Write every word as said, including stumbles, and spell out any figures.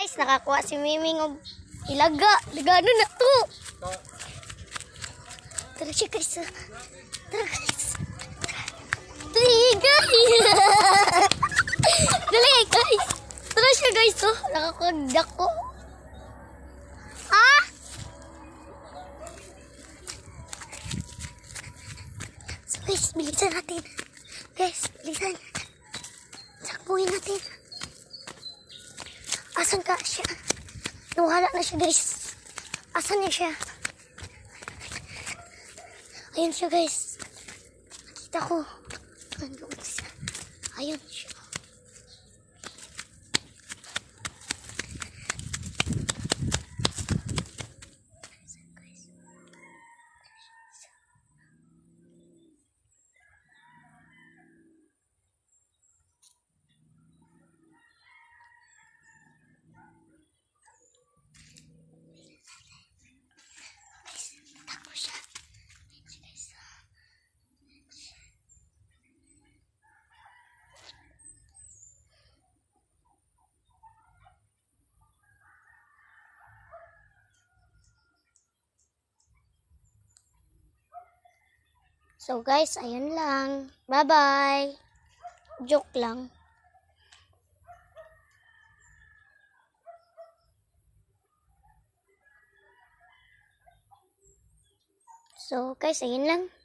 Guys, nakakuha si Miming og ilaga. Ligano na to. Tara siya guys. Tara guys. Dali guys. Dali guys. Tara siya guys. Oh, nakakagdak ko. Ah! So guys, bilisan natin. Guys, bilisan. Sakbuhin natin. Asan ka siya? Nawala na siya guys. Asan niya siya? Ayun siya guys. Nakita ko. Nandoon siya. Ayun siya. So guys, ayun lang. Bye-bye. Joke lang. So guys, ayun lang.